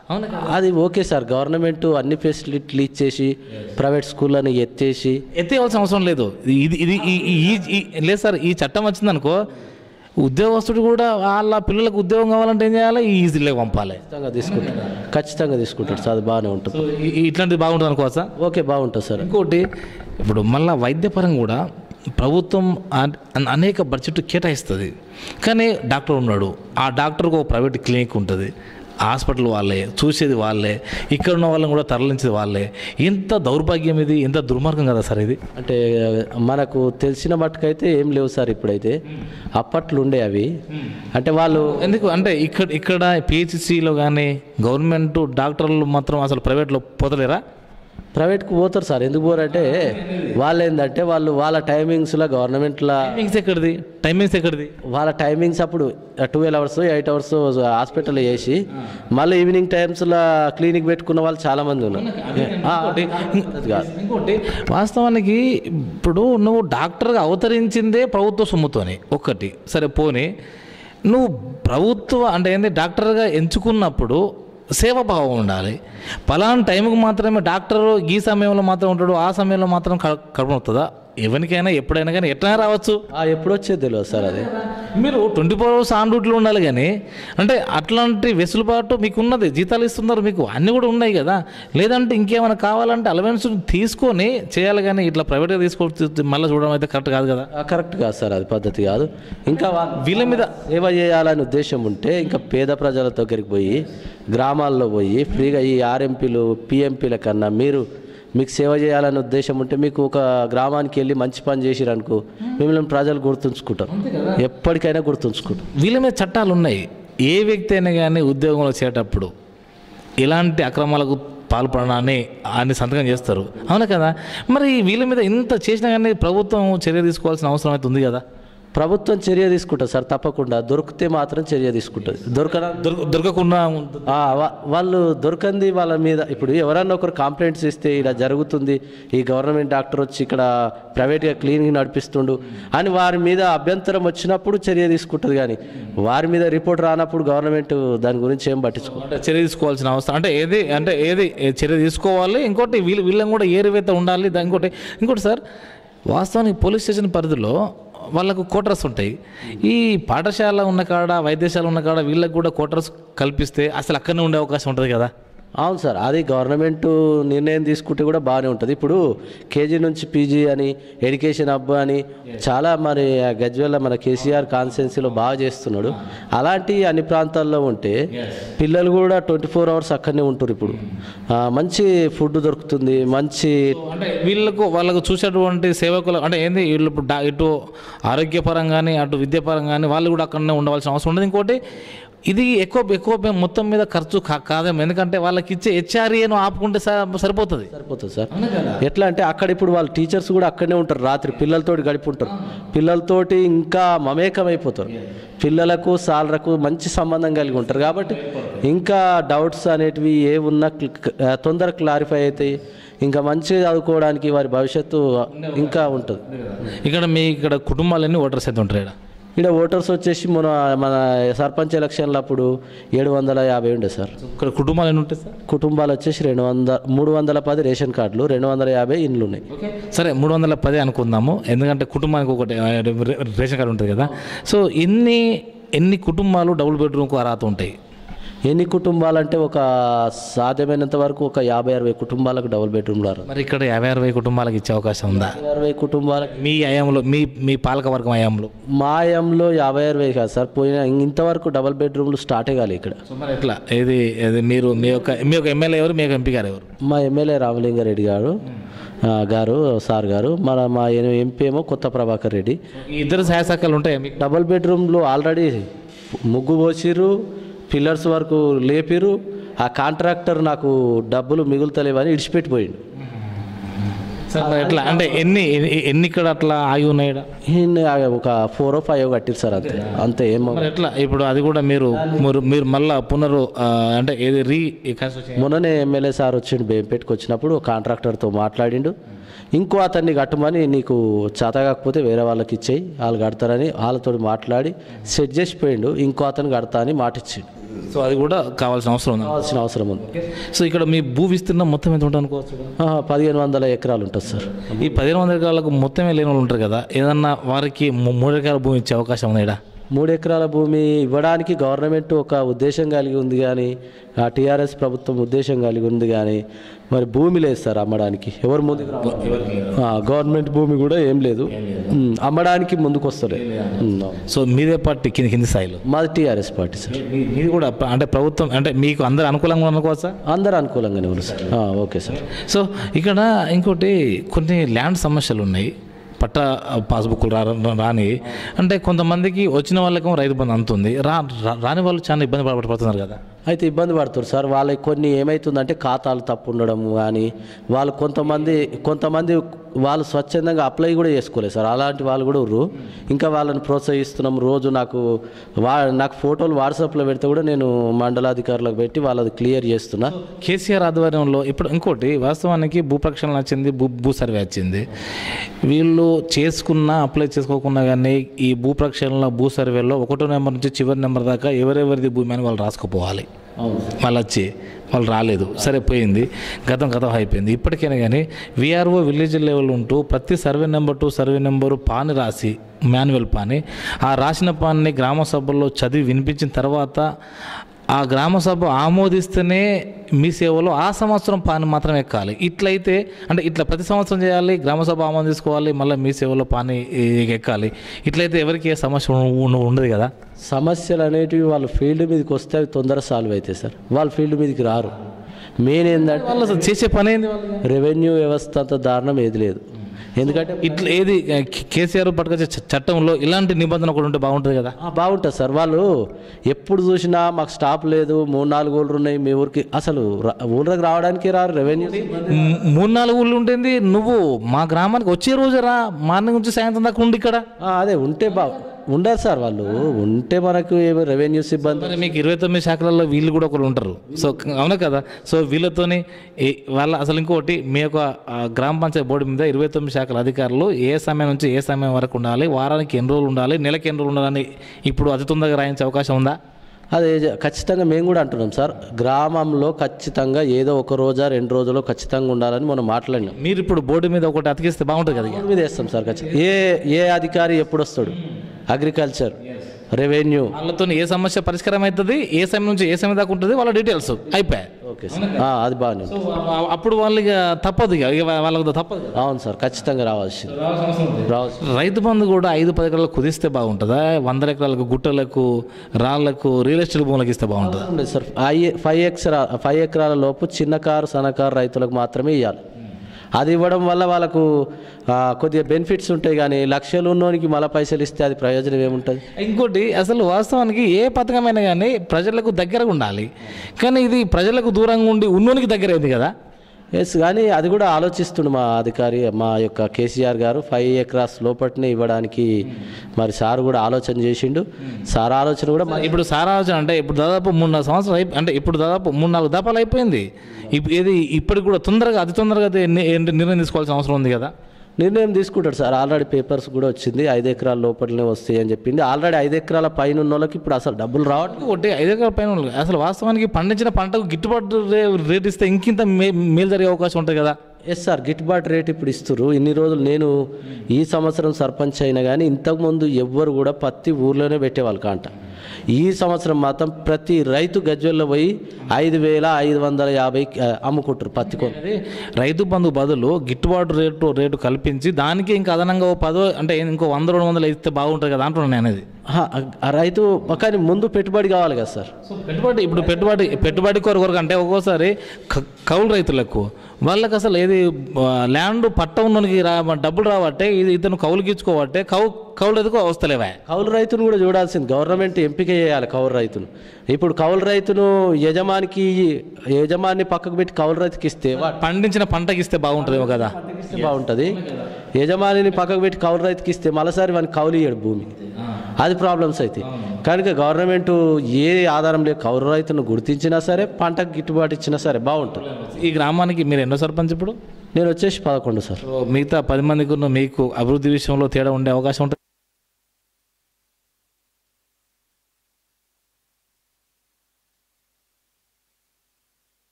అవును అది ఓకే సార్, గవర్నమెంట్ అన్ని ఫెసిలిటీలు ఇచ్చేసి ప్రైవేట్ స్కూళ్ళని ఎత్తేసి ఎత్తేయవలసిన అవసరం లేదు. ఇది ఇది ఈ- ఈ- ఈ- లేదు సార్, ఈ చట్టం వచ్చిందనుకో ఉద్యోగస్తుడు కూడా వాళ్ళ పిల్లలకు ఉద్యోగం కావాలంటే ఏం చేయాలి, ఈజీలో పంపాలి. ఖచ్చితంగా తీసుకుంటాడు, ఖచ్చితంగా తీసుకుంటాడు సార్, అది బాగానే ఉంటుంది. సో ఈ- ఈ- ఇట్లాంటిది బాగుంటుంది అనుకోవచ్చా? ఓకే, బాగుంటుంది సార్. ఇంకోటి ఇప్పుడు మళ్ళీ వైద్యపరంగా కూడా ప్రభుత్వం అన్- అన్- అనేక బడ్జెట్ కేటాయిస్తుంది, కానీ డాక్టర్ ఉన్నాడు, ఆ డాక్టర్కి ఒక ప్రైవేట్ క్లినిక్ ఉంటుంది, హాస్పిటల్ వాళ్ళే చూసేది వాళ్ళే, ఇక్కడ ఉన్న వాళ్ళని కూడా తరలించేది వాళ్ళే. ఎంత దౌర్భాగ్యం ఇది, ఎంత దుర్మార్గం కదా సార్ ఇది. అంటే మనకు తెలిసిన మట్టుకైతే ఏం లేవు సార్ ఇప్పుడైతే, అప్పట్లో ఉండే అవి. అంటే వాళ్ళు ఎందుకు అంటే ఇక్కడ ఇక్కడ పిహెచ్సిలో కానీ గవర్నమెంట్ డాక్టర్లు మాత్రం అసలు ప్రైవేట్లో పోతలేరా? ప్రైవేట్కి పోతారు సార్, ఎందుకు పోరంటే వాళ్ళు ఏంటంటే వాళ్ళు వాళ్ళ టైమింగ్స్లో గవర్నమెంట్లో టైమింగ్స్ ఎక్కడిది, టైమింగ్స్ ఎక్కడిది? వాళ్ళ టైమింగ్స్ అప్పుడు ట్వెల్వ్ అవర్స్ ఎయిట్ అవర్స్ హాస్పిటల్లో చేసి మళ్ళీ ఈవినింగ్ టైమ్స్లో క్లినిక్ పెట్టుకున్న వాళ్ళు చాలామంది ఉన్నారు. ఆ, అది కాదు. ఇంకోటి వాస్తవానికి ఇప్పుడు నువ్వు డాక్టర్గా అవతరించిందే ప్రభుత్వ సొమ్ముతోని ఒక్కటి సరే పోనీ, నువ్వు ప్రభుత్వ అంటే ఏంది డాక్టర్గా ఎంచుకున్నప్పుడు సేవాభావం ఉండాలి. పలానా టైంకి మాత్రమే డాక్టర్ ఈ సమయంలో మాత్రం ఉంటాడు, ఆ సమయంలో మాత్రం కడుపు అవుతుందా? ఎవరికైనా ఎప్పుడైనా కానీ ఎట్లా రావచ్చు. ఆ, ఎప్పుడు వచ్చేది తెలియదు సార్ అది. మీరు ట్వంటీ ఫోర్ అవర్స్ ఆన్ డ్యూటీలో ఉండాలి, కానీ అంటే అట్లాంటి వెసులుబాటు మీకు ఉన్నది, జీతాలు ఇస్తున్నారు మీకు, అన్నీ కూడా ఉన్నాయి కదా. లేదంటే ఇంకేమైనా కావాలంటే అలవెన్స్ తీసుకొని చేయాలి, కానీ ఇట్లా ప్రైవేట్గా తీసుకొని మళ్ళీ చూడడం అయితే కరెక్ట్ కాదు కదా. ఆ, కరెక్ట్ కాదు సార్, అది పద్ధతి కాదు. ఇంకా వా- వీళ్ళ మీద సేవ చేయాలనే ఉద్దేశం ఉంటే ఇంకా పేద ప్రజల దగ్గరికి పోయి గ్రామాల్లో పోయి ఫ్రీగా ఈ ఆర్ఎంపీలు పిఎంపీల కన్నా మీరు మీకు సేవ చేయాలనే ఉద్దేశం ఉంటే మీకు ఒక గ్రామానికి వెళ్ళి మంచి పని చేసిరనుకో మిమ్మల్ని ప్రజలు గుర్తుంచుకుంటారు, ఎప్పటికైనా గుర్తుంచుకుంటారు. వీళ్ళ మీద చట్టాలు ఉన్నాయి. ఏ వ్యక్తి అయినా కానీ ఉద్యోగంలో చేసేటప్పుడు ఇలాంటి అక్రమాలకు పాల్పడడాన్ని అని సంతకం చేస్తారు, అవునా కదా. మరి వీళ్ళ మీద ఇంత చేసినా కానీ ప్రభుత్వం చర్య తీసుకోవాల్సిన అవసరం అయితే ఉంది కదా. ప్రభుత్వం చర్య తీసుకుంటుంది సార్, తప్పకుండా. దొరికితే మాత్రం చర్య తీసుకుంటుంది. దొరకన దొరక దొరకకుండా ఆ, వా- వాళ్ళు దొరకంది వాళ్ళ మీద. ఇప్పుడు ఎవరన్నా ఒకరు కంప్లైంట్స్ ఇస్తే ఇలా జరుగుతుంది, ఈ గవర్నమెంట్ డాక్టర్ వచ్చి ఇక్కడ ప్రైవేట్గా క్లినిక్ నడిపిస్తుండు అని వారి మీద అభ్యంతరం వచ్చినప్పుడు చర్య తీసుకుంటుంది, కానీ వారి మీద రిపోర్ట్ రానప్పుడు గవర్నమెంట్ దాని గురించి ఏం పట్టించుకో. అంటే చర్య తీసుకోవాల్సిన అవసరం అంటే ఏది అంటే ఏది ఏ చర్య తీసుకోవాలి. ఇంకోటి వీళ్ళు వీళ్ళని కూడా ఏరివేత ఉండాలి. దా- ఇంకోటి ఇంకోటి సార్, వాస్తవానికి పోలీస్ స్టేషన్ పరిధిలో వాళ్ళకు క్వార్టర్స్ ఉంటాయి. ఈ పాఠశాల ఉన్న కాడ, వైద్యశాల ఉన్న కాడ వీళ్ళకి కూడా క్వార్టర్స్ కల్పిస్తే అసలు అక్కడనే ఉండే అవకాశం ఉంటుంది కదా. అవును సార్, అది గవర్నమెంట్ నిర్ణయం తీసుకుంటే కూడా బాగానే ఉంటుంది. ఇప్పుడు కేజీ నుంచి పీజీ అని ఎడ్యుకేషన్ హబ్ అని చాలా మరి గజ్వేల్ మన కేసీఆర్ కాన్స్టిట్యున్సీలో బాగా చేస్తున్నాడు. అలాంటి అన్ని ప్రాంతాల్లో ఉంటే పిల్లలు కూడా ట్వంటీ ఫోర్ అవర్స్ అక్కడనే ఉంటారు. ఇప్పుడు ఆ, మంచి ఫుడ్ దొరుకుతుంది, మంచి అంటే వీళ్ళకు వాళ్ళకు చూసేటువంటి సేవకులు అంటే ఏంది వీళ్ళు ఇప్పుడు డా- ఇటు ఆరోగ్యపరంగా కానీ అటు విద్యాపరంగా కానీ వాళ్ళు కూడా అక్కడనే ఉండవలసిన అవసరం ఉండదు. ఇంకోటి ఇది ఎక్కువ ఎక్కువ మొత్తం మీద ఖర్చు కా- కాదేమో, ఎందుకంటే వాళ్ళకి ఇచ్చే హెచ్ఆర్ఏను ఆపుకుంటే స- సరిపోతుంది. సరిపోతుంది సార్. ఎట్లా అంటే అక్కడ ఇప్పుడు వాళ్ళ టీచర్స్ కూడా అక్కడనే ఉంటారు, రాత్రి పిల్లలతోటి గడిపి ఉంటారు, పిల్లలతోటి ఇంకా మమేకం అయిపోతారు, పిల్లలకు సాలరకు మంచి సంబంధం కలిగి ఉంటారు. కాబట్టి ఇంకా డౌట్స్ అనేటివి ఏ ఉన్నా క్లి- తొందరగా క్లారిఫై అవుతాయి, ఇంకా మంచిగా చదువుకోవడానికి వారి భవిష్యత్తు ఇంకా ఉంటుంది. ఇక్కడ మీ ఇక్కడ కుటుంబాలన్నీ ఓటర్స్ అయితే ఉంటారు ఇక్కడ. ఇక్కడ ఓటర్స్ వచ్చేసి మన మన సర్పంచ్ ఎలక్షన్లు అప్పుడు ఏడు వందల యాభై ఉండే సార్. ఇక్కడ కుటుంబాలు ఎన్ని ఉంటాయి సార్? కుటుంబాలు వచ్చేసి రెండు వందల మూడు వందల పది రేషన్ కార్డులు, రెండు వందల యాభై ఇండ్లు ఉన్నాయి. సరే మూడు వందల పది అనుకుందాము, ఎందుకంటే కుటుంబానికి ఒకటి ఆ, రే- రేషన్ కార్డు ఉంటుంది కదా. సో ఎన్ని ఎన్ని కుటుంబాలు డబుల్ బెడ్రూమ్కు అర్హత ఉంటాయి? ఎన్ని కుటుంబాలు అంటే ఒక సాధ్యమైనంత వరకు ఒక యాభై అరవై కుటుంబాలకు డబుల్ బెడ్రూమ్లు రారు. మరి ఇక్కడ యాభై అరవై కుటుంబాలకు ఇచ్చే అవకాశం ఉందా అరవై కుటుంబాలకు మీ హయాంలో, మీ మీ పాలకవర్గం హయాంలో? మాయంలో యాభై అరవై కాదు సార్, పోయిన ఇంతవరకు డబుల్ బెడ్రూమ్లు స్టార్టే కాలే ఇక్కడ. సో మరి ఎట్లా ఇది ఇది మీరు మీ యొక్క మీ యొక్క ఎమ్మెల్యే ఎవరు, మీ యొక్క ఎంపీ గారు ఎవరు? మా ఎమ్మెల్యే రామలింగారెడ్డి గారు ఆ, గారు సార్ గారు, మన మా ఎంపీ ఏమో కొత్త ప్రభాకర్ రెడ్డి. ఈ ఇద్దరు సహాయశాఖలు ఉంటాయా మీకు? డబుల్ బెడ్రూమ్లు ఆల్రెడీ ముగ్గు పోసిర్రు, పిల్లర్స్ వరకు లేపిరు. ఆ కాంట్రాక్టర్ నాకు డబ్బులు మిగులుతలేవని ఇడిచిపెట్టిపోయిండు. సార్ మరి ఎట్లా అంటే ఎన్ని ఎన్ని- ఎన్ని ఇక్కడ అట్లా ఆగి ఉన్నాయి ఈడ? ఈయన ఒక ఫోర్ ఓ ఫైవ్ కట్టిరు సార్, అంతే అంతే ఏమో. మరి ఎట్లా ఇప్పుడు అది కూడా మీరు మీరు మీరు మళ్ళా పునరు ఆ, అంటే ఏది రీ కన్స్ట్రక్షన్? మొన్ననే ఎమ్మెల్యే సార్ వచ్చిండు బేంపేటకి వచ్చినప్పుడు కాంట్రాక్టర్తో మాట్లాడిండు, ఇంకో అతన్ని కట్టమని, నీకు చేత కాకపోతే వేరే వాళ్ళకి ఇచ్చేయి వాళ్ళు కడతారని వాళ్ళతో మాట్లాడి సెట్ చేసిపోయిండు, ఇంకో అతను కడతా అని మాట ఇచ్చిండు. సో అది కూడా కావాల్సిన అవసరం ఉంది. కావాల్సిన అవసరం ఉంది. సో ఇక్కడ మీ భూ విస్తీర్ణం మొత్తం ఎంత ఉంటుంది అనుకోవచ్చు? ఆ, పదిహేను వందల ఎకరాలు ఉంటుంది సార్. ఈ పదిహేను వందల ఎకరాలకు మొత్తమే లేని వాళ్ళు ఉంటారు కదా, ఏదన్నా వారికి ము- మూడు ఎకరాల భూమి ఇచ్చే అవకాశం ఉంది ఇక్కడ? మూడు ఎకరాల భూమి ఇవ్వడానికి గవర్నమెంట్ ఒక ఉద్దేశం కలిగి ఉంది, కానీ ఆ టీఆర్ఎస్ ప్రభుత్వం ఉద్దేశం కలిగి ఉంది, కానీ మరి భూమి లేదు సార్ అమ్మడానికి. ఎవరు ముందుకు రావాలి? ఆ, గవర్నమెంట్ భూమి కూడా ఏం లేదు, ఉమ్, అమ్మడానికి ముందుకు వస్తలే. ఉమ్, అవును. సో మీదే పార్టీ కింది కింది స్థాయిలో మాది టీఆర్ఎస్ పార్టీ సార్. మీ- మీది కూడా ప్ర- అంటే ప్రభుత్వం అంటే మీకు అందరు అనుకూలంగా అనుకోవచ్చా? అందరు అనుకూలంగానే ఉన్నారు సార్. ఆ, ఓకే సార్. సో ఇక్కడ ఇంకోటి కొన్ని ల్యాండ్ సమస్యలు ఉన్నాయి, పట్ట పాస్బుక్లు రా రాని అంటే కొంతమందికి వచ్చిన వాళ్ళకేమో రైతు బంధు అందుతుంది, రా రా- రాని వాళ్ళు చాలా ఇబ్బంది పడ- పడుతున్నారు కదా. అయితే ఇబ్బంది పడుతారు సార్. వాళ్ళకి కొన్ని ఏమవుతుందంటే ఖాతాలు తప్పు ఉండడం కానీ, వాళ్ళు కొంతమంది కొంతమంది వాళ్ళు స్వచ్ఛందంగా అప్లై కూడా చేసుకోలేదు సార్. అలాంటి వాళ్ళు కూడా ఉర్రు. ఇంకా వాళ్ళని ప్రోత్సహిస్తున్నాం. రోజు నాకు వా నాకు ఫోటోలు వాట్సాప్లో పెడితే కూడా నేను మండలాధికారులకు పెట్టి వాళ్ళది క్లియర్ చేస్తున్నా. కేసీఆర్ ఆధ్వర్యంలో ఇప్పుడు ఇంకోటి వాస్తవానికి భూ ప్రక్షాళన వచ్చింది, భూ భూ సర్వే వచ్చింది. వీళ్ళు చేసుకున్నా అప్లై చేసుకోకున్నా కానీ ఈ భూ ప్రక్షాళన భూ సర్వేలో ఒకటో నెంబర్ నుంచి చివరి నెంబర్ దాకా ఎవరెవరిది భూమి అని వాళ్ళు రాసుకుపోవాలి. వాళ్ళు వచ్చి వాళ్ళు రాలేదు, సరే పోయింది, గతం గతం అయిపోయింది. ఇప్పటికైనా కానీ విఆర్ఓ విలేజ్ లెవెల్ ఉంటూ ప్రతి survey number to survey number పాని రాసి మాన్యువల్ పాని ఆ రాసిన పాన్ని గ్రామ సభల్లో చదివి వినిపించిన తర్వాత ఆ గ్రామ సభ ఆమోదిస్తేనే మీ సేవలో ఆ సంవత్సరం పాని మాత్రం ఎక్కాలి. ఇట్లయితే అంటే ఇట్లా ప్రతి సంవత్సరం చేయాలి, గ్రామ సభ ఆమోదించుకోవాలి, మళ్ళీ మీ సేవలో పాని ఎక్కాలి. ఇట్లయితే ఎవరికి ఏ సమస్య ఉం- ఉండదు కదా. సమస్యలు అనేటివి వాళ్ళ ఫీల్డ్ మీదకి వస్తే అవి తొందర సాల్వ్ అవుతాయి సార్. వాళ్ళ ఫీల్డ్ మీదకి రారు. మెయిన్ ఏంటంటే వాళ్ళు అసలు చేసే పని ఏంది వాళ్ళు? రెవెన్యూ వ్యవస్థ అంత దారుణం ఏది లేదు. ఎందుకంటే ఇట్లా ఏది కే- కేసీఆర్ పట్టుకొచ్చే చ- చట్టంలో ఇలాంటి నిబంధన కూడా ఉంటే బాగుంటుంది కదా. ఆ, బాగుంటుంది సార్. వాళ్ళు ఎప్పుడు చూసినా మాకు స్టాప్ లేదు, మూడు నాలుగు ఊళ్ళు ఉన్నాయి మీ ఊరికి, అసలు రా- ఊళ్ళకి రావడానికి రారు. రెవెన్యూ మ్- మూడు నాలుగు ఊళ్ళు ఉంటుంది, నువ్వు మా గ్రామానికి వచ్చే రోజు రా, మార్నింగ్ నుంచి సాయంత్రం దాకా ఉండి ఇక్కడ. ఆ, అదే ఉంటే బా ఉండరు సార్. వాళ్ళు ఉంటే మనకు ఏమో రెవెన్యూ సిబ్బంది. మరి మీకు ఇరవై తొమ్మిది శాఖలలో వీళ్ళు కూడా ఒకరు ఉంటారు. సో అవునా కదా. సో వీళ్ళతోని ఏ- వాళ్ళ అసలు ఇంకోటి మీ యొక్క ఆ, గ్రామ పంచాయతీ బోర్డు మీద ఇరవై తొమ్మిది శాఖల అధికారులు ఏ సమయం నుంచి ఏ సమయం వరకు ఉండాలి, వారానికి ఎన్ని రోజులు ఉండాలి, నెలకి ఎన్ని రోజులు ఉండాలని ఇప్పుడు అతి తొందరగా రాయించే అవకాశం ఉందా? అదే జ- ఖచ్చితంగా మేము కూడా అంటున్నాం సార్. గ్రామంలో ఖచ్చితంగా ఏదో ఒక రోజా రెండు రోజులు ఖచ్చితంగా ఉండాలని మనం మాట్లాడినాం. మీరు ఇప్పుడు బోర్డు మీద ఒకటి అతికిస్తే బాగుంటుంది కదా. ఇక. రోడ్డు మీద వేస్తాం సార్ ఖచ్చితంగా. ఏ ఏ అధికారి ఎప్పుడు వస్తాడు? Agriculture, revenue. వాళ్ళతో ఏ సమస్య పరిష్కారం అవుతుంది, ఏ సమయం నుంచి ఏ సమయం దాకా ఉంటుంది, వాళ్ళ డీటెయిల్స్ అయిపోయాయి. Okay sir. ఆ, అది బాగానే ఉంది. సో ఆ- అప్పుడు వాళ్ళు ఇక తప్పదు, ఇక ఇక వాళ్ళకి తప్పదు కదా. అవును సార్, ఖచ్చితంగా రావాల్సింది రావాల్సింది. రైతు బంధు కూడా ఐదు పది ఎకరాలకు కుదిస్తే బాగుంటుందా, వందల ఎకరాలకు గుట్టలకు రాళ్లకు రియల్ ఎస్టేట్ భూములకు ఇస్తే బాగుంటుందా? ఉండదు సార్. ఐ ఫైవ్ ఎకరా ఫైవ్ ఎకరాల లోపు చిన్నకారు సన్నకారు రైతులకు మాత్రమే ఇవ్వాలి. అది ఇవ్వడం వల్ల వాళ్ళకు ఆ, కొద్దిగా బెనిఫిట్స్ ఉంటాయి, కానీ లక్షలు ఉన్నోనికి మళ్ళీ పైసలు ఇస్తే అది ప్రయోజనం ఏముంటుంది? ఇంకోటి అసలు వాస్తవానికి ఏ పథకమైనా కానీ ప్రజలకు దగ్గరగా ఉండాలి, కానీ ఇది ప్రజలకు దూరంగా ఉండి ఉన్నోనికి దగ్గర అయింది కదా. ఎస్, కానీ అది కూడా ఆలోచిస్తుండు మా అధికారి, మా యొక్క కేసీఆర్ గారు. ఫైవ్ ఎకరాస్ లోపట్నే ఇవ్వడానికి మరి సార్ కూడా ఆలోచన చేసిండు. సార్ ఆలోచన కూడా మా ఇప్పుడు సారా ఆలోచన అంటే ఇప్పుడు దాదాపు మూడు నాలుగు సంవత్సరాలు అయిపో అంటే ఇప్పుడు దాదాపు మూడు నాలుగు దఫాలు అయిపోయింది. ఇప్- ఇది ఇప్పటికి కూడా తొందరగా అతి తొందరగా అది ని- నిర్ణయం తీసుకోవాల్సిన అవసరం ఉంది కదా. నిర్ణయం తీసుకుంటాడు సార్. ఆల్రెడీ పేపర్స్ కూడా వచ్చింది, ఐదు ఎకరాల లోపలనే వస్తాయి అని చెప్పింది. ఆల్రెడీ ఐదు ఎకరాల పైన ఉన్న వాళ్ళకి ఇప్పుడు అసలు డబ్బులు రావట్లేదు. ఒకటి ఐదు ఎకరాల పైన వాళ్ళు అసలు వాస్తవానికి పండించిన పంటకు గిట్టుబాటు రే- రేట్ ఇస్తే ఇంకింత మే మేలు జరిగే అవకాశం ఉంటుంది కదా. ఎస్ సార్, గిట్టుబాటు రేట్ ఇప్పుడు ఇస్తున్నారు. ఇన్ని రోజులు నేను ఈ సంవత్సరం సర్పంచ్ అయినా కానీ ఇంతకుముందు ఎవ్వరు కూడా పత్తి ఊర్లోనే పెట్టేవాళ్ళు కాంట. ఈ సంవత్సరం మాత్రం ప్రతి రైతు గజ్వెల్లో పోయి ఐదు వేల ఐదు వందల యాభై అమ్ముకుంటారు పత్తి కొను. అది రైతు బంధు బదులు గిట్టుబాటు రేటు రేటు కల్పించి దానికి ఇంకా అదనంగా ఓ పదో అంటే ఇంకో వంద రెండు వందలు ఇస్తే బాగుంటుంది కదా అంటున్నాను నేను. అనేది ఆహా, ఆ రైతు కానీ ముందు పెట్టుబడి కావాలి కదా సార్. పెట్టుబడి ఇప్పుడు పెట్టుబడి పెట్టుబడి కొరకు కొరకు అంటే ఒక్కోసారి క- కౌలు రైతులకు వాళ్ళకి అసలు ఏది ఆ, ల్యాండ్ పట్ట ఉన్నోనికి రా డబ్బులు రావట్టే ఇది ఇతను కౌలుకి ఇచ్చుకోవట్టే కౌ కౌలు రైతుకు వస్తలేవా. కౌలు రైతును కూడా చూడాల్సింది గవర్నమెంట్ ఎంపిక చేయాలి. కౌలు రైతును ఇప్పుడు కౌలు రైతును యజమానికి యజమాని పక్కకు పెట్టి కౌలు రైతుకి ఇస్తే వా- పండించిన పంటకి ఇస్తే బాగుంటుందేమో కదా. ఇస్తే బాగుంటుంది. యజమానిని పక్కకు పెట్టి కౌలు రైతుకి ఇస్తే మరోసారి వానికి కౌలు ఇయ్యడు భూమి. అది ప్రాబ్లమ్స్ అయితే కనుక గవర్నమెంట్ ఏ ఆధారం లేక కౌలు రైతును గుర్తించినా సరే పంటకు గిట్టుబాటు ఇచ్చినా సరే బాగుంటుంది. ఈ గ్రామానికి మీరు ఎన్నో సర్పంచ్ ఇప్పుడు? నేను వచ్చేసి పదకొండు సార్. సో మిగతా పది మందికి ఉన్న మీకు అభివృద్ధి విషయంలో తేడా ఉండే అవకాశం ఉంటుంది.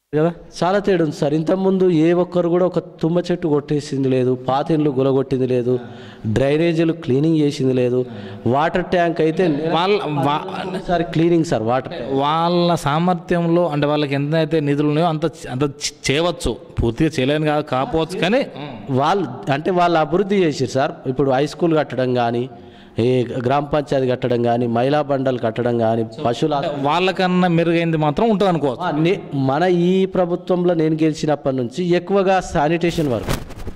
కదా. చాలా తేడా ఉంది సార్. ఇంతకుముందు ఏ ఒక్కరు కూడా ఒక తుమ్మ చెట్టు కొట్టేసింది లేదు, పాతిండ్లు గులగొట్టింది లేదు, డ్రైనేజీలు క్లీనింగ్ చేసింది లేదు. వాటర్ ట్యాంక్ అయితే వాళ్ళ వా- sir cleaning sir water tank. వాళ్ళ సామర్థ్యంలో అంటే వాళ్ళకి ఎంతైతే నిధులు ఉన్నాయో అంత అంత చేయవచ్చు, పూర్తిగా చేయలేని కాదు కాకపోవచ్చు, కానీ వాళ్ళు అంటే వాళ్ళు అభివృద్ధి చేసారు సార్. ఇప్పుడు హై స్కూల్ కట్టడం కానీ, ఈ గ్రామ పంచాయతీ కట్టడం కానీ, మహిళా బండలు కట్టడం కానీ, పశువుల వాళ్ళకన్నా మెరుగైంది మాత్రం ఉంటుంది అనుకోవచ్చు. ఆ, నే- మన ఈ ప్రభుత్వంలో నేను గెలిచినప్పటి నుంచి ఎక్కువగా శానిటేషన్ వర్క్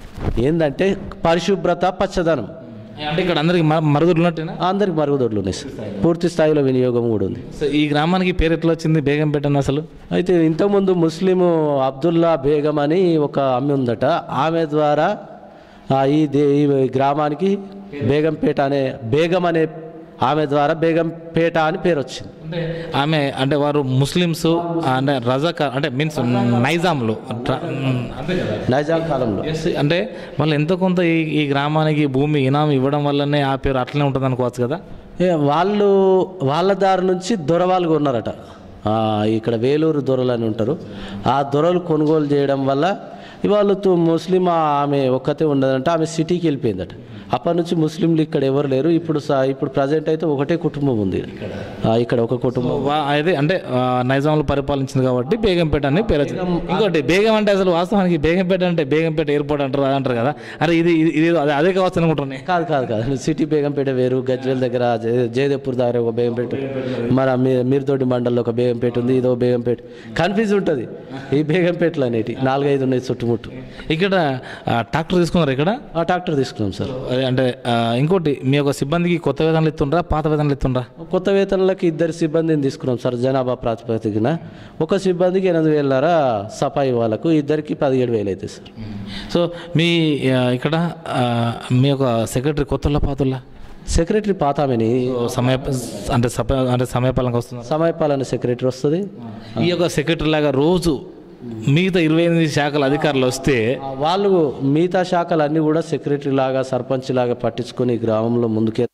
ఏంటంటే పరిశుభ్రత, పచ్చదనం అంటే ఇక్కడ అందరికి మరుగుదొడ్లు ఉన్నట్టేనా? అందరికి మరుగుదొడ్లు ఉన్నాయి సార్. పూర్తి స్థాయిలో వినియోగం కూడా ఉంది. సో ఈ గ్రామానికి పేరు ఎట్లా వచ్చింది బేగంపేట అని అసలు? అయితే ఇంతకుముందు ముస్లిం అబ్దుల్లా బేగం అని ఒక ఆమె ఉందట. ఆమె ద్వారా ఆ, ఈ దే ఈ గ్రామానికి బేగంపేట అనే బేగం అనే ఆమె ద్వారా బేగంపేట అని పేరు వచ్చింది. ఆమె అంటే వారు ముస్లిమ్స్ అంటే రజాక అంటే మీన్స్ నైజాంలు ట్ర- అంతే కదా. నైజాం కాలంలో Yes, అంటే వాళ్ళు ఎంతో కొంత ఈ ఈ గ్రామానికి భూమి ఇనాం ఇవ్వడం వల్లనే ఆ పేరు అట్లనే ఉంటుంది అనుకోవచ్చు కదా. ఏ, వాళ్ళు వాళ్ళ దారి నుంచి దొరవాళ్ళు కొన్నారట. ఆ, ఇక్కడ వేలూరు దొరలు అని ఉంటారు. ఆ దొరలు కొనుగోలు చేయడం వల్ల ఇవాళ తు- ముస్లిం ఆమె ఒక్కతే ఉండదంటే ఆమె సిటీకి వెళ్ళిపోయిందట. అప్పటి నుంచి ముస్లింలు ఇక్కడ ఎవరు లేరు. ఇప్పుడు స- ఇప్పుడు ప్రజెంట్ అయితే ఒకటే కుటుంబం ఉంది ఆ, ఇక్కడ ఒక కుటుంబం. వా- అదే అంటే ఆ, నైజాంలు పరిపాలించింది కాబట్టి బేగంపేట అని పేరు వచ్చింది. ఇంకోటి బేగం అంటే అసలు వాస్తవానికి బేగంపేట అంటే బేగంపేట ఎయిర్పోర్ట్ అంటారు అంటారు కదా. అరే ఇది ఇది ఇది అదే అదే కావచ్చు అనుకుంటున్నాను. కాదు కాదు కాదు సిటీ బేగంపేట వేరు. గజ్వేల్ దగ్గర జయ- జయదేవ్పూర్ దగ్గర ఒక బేగంపేట, మన మీ- మీర్తోటి మండలంలో ఒక బేగంపేట ఉంది, ఇదో బేగంపేట. కన్ఫ్యూజ్ ఉంటుంది ఈ బేగంపేటలు అనేటి. నాలుగైదు ఉన్నాయి చుట్టుముట్టు. ఇక్కడ ఆ, ట్రాక్టర్ తీసుకున్నారు ఇక్కడ. ఆ ట్రాక్టర్ తీసుకున్నాం సార్. అదే అంటే ఆ, ఇంకోటి మీ యొక్క సిబ్బందికి కొత్త వేతనాలు ఇస్తుండ్రా పాత వేతనాలు ఇస్తుండ్రా? కొత్త వేతనాలకి ఇద్దరు సిబ్బందిని తీసుకున్నాం సార్ జనాభా ప్రాతిపదికన. ఒక సిబ్బందికి ఎనిమిది వేలన్నర సఫాయి వాళ్ళకు, ఇద్దరికి పదిహేడు వేలు అవుతాయి సార్. సో మీ ఆ, ఇక్కడ ఆ, మీ యొక్క సెక్రటరీ కొత్తల పాతుల్లా సెక్రటరీ పాతామని సమయ అంటే సప అంటే సమయపాలనకు వస్తున్నారు. సమయపాలన సెక్రటరీ వస్తుంది. ఈ యొక్క సెక్రటరీ లాగా రోజు మిగతా ఇరవై ఎనిమిది శాఖల అధికారులు వస్తే ఆ, వాళ్ళు మిగతా శాఖలు అన్నీ కూడా సెక్రటరీ లాగా సర్పంచ్ లాగా పట్టించుకొని ఈ గ్రామంలో ముందుకే